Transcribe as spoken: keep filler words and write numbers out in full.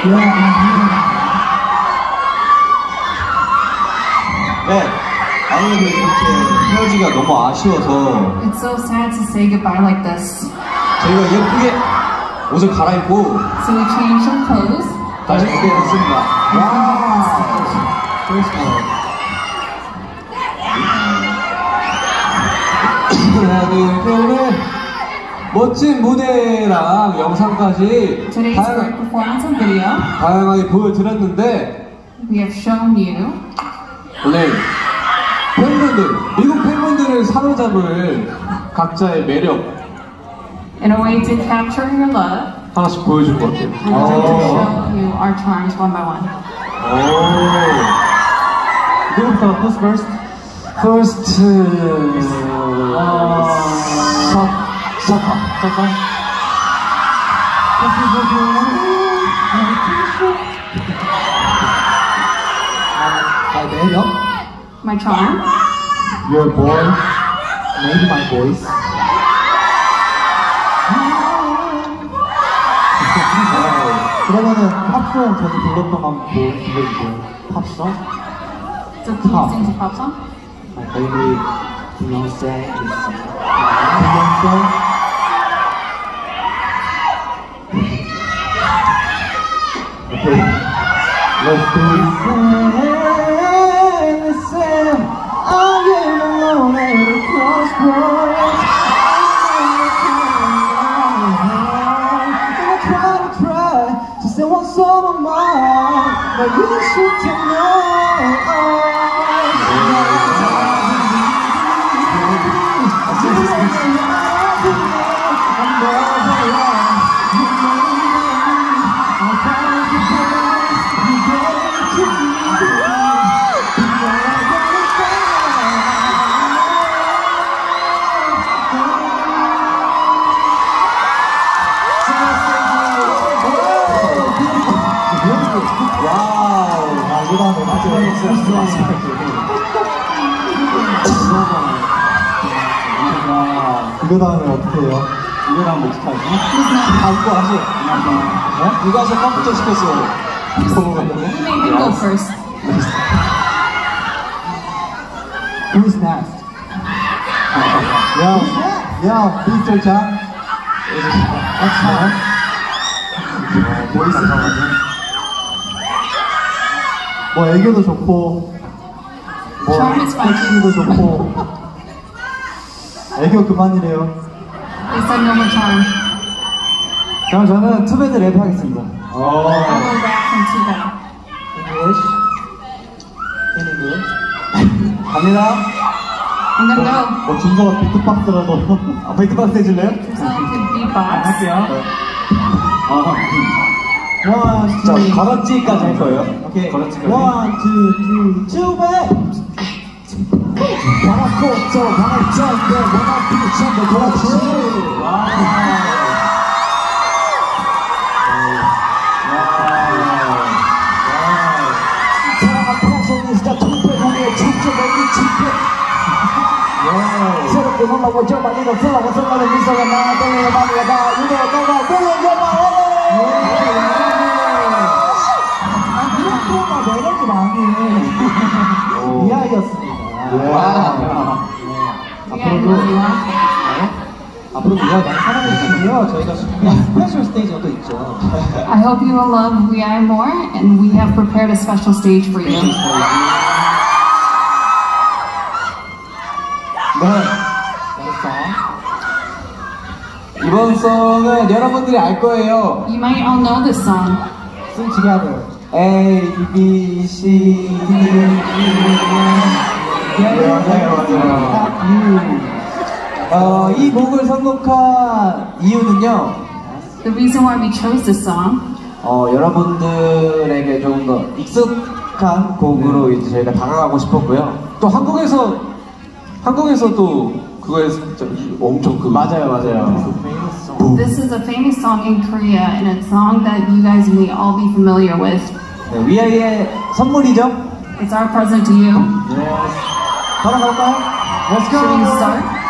네, 아무래도 이렇게 헤어지기가 너무 아쉬워서 It's so sad to say goodbye like this. 저희가 예쁘게 옷을 갈아입고 So we changed our clothes. 다시 무대에 있습니다. 와우! First Love. 하나, 둘, 셋. 멋진 무대랑 영상까지 Today's great performance and video. 다양하게 보여드렸는데 We have shown you. 오늘 팬분들, 미국 팬분들을 사로잡을 각자의 매력 In a way to capture your love. 하나씩 보여줄 것 같아요. We're going to show you our charms one by one. 오. 누구부터? Who's first? First. 어. 사. 사카. 사카. My 매력. My charm. Your boy. Maybe my voice. 그러면은 팝송 자주 불렀던 거 한번 보여주세요. 팝송? So can you sing the pop song? My baby Beyonce is Beyonce. Okay, let's do it. Listen, I am alone at a crossroads. Say what's on my mind, but you should take note. 와우, 아, 이 다음에 마지막에 이거 다음에 어떻게 해요? 이거 다음에 어떻게 하지? 다 웃고 하지? 네? 누가 저 컴퓨터 시켰어요? You made him go first. Who's next? 야, 야, 미스터 장. 아, 보이스 뭐 애교도 좋고 뭐 섹시도 좋고 애교 그만이래요. They said no more charm. 그럼 저는 투밴드 랩 하겠습니다. I will rap from two back. English, in English. 갑니다. I'm gonna go. 뭐 준서가 비트박스라도 아, 비트박스 해줄래요? So to beatbox. 할게요. 아, 원, 자, 걸었지까지 할 거예요. 오케이. 걸었지까지. 원, 투, 쓰리, 투, 백. 바라코, 저, 바라짱, 내 원한 비전도 걸었지. 와. 사랑한 패션리스타 투배우의 축제적인 집회. 새롭게 놀라워져 많이 더 슬라워 슬라는 미소가 나 떨려 많이 하다 이거 너가 보여줘봐. 아, 매력이 많이 이하였습니다. 앞으로도 앞으로 우리가 많이 사랑해주시고요. 저희가 스페셜 스테이지가 또 있죠. I hope you will love WEi more, and we have prepared a special stage for you. 네. 이번 송은 여러분들이 알 거예요. You might all know this song. Sing together. A, B, C, D, E, F. 어, 이 곡을 선곡한 이유는요. The reason why we chose this song. 어, 여러분들에게 조금 더 익숙한 곡으로 이제 저희가 다가가고 싶었고요. 또 한국에서 한국에서 또 그거에 엄청 그 맞아요, 맞아요. This is a famous song in Korea, and a song that you guys may all be familiar with. 네, 위아이의 선물이죠? It's our present to you. Yes. 바로 갈까요? Let's go. Should we start?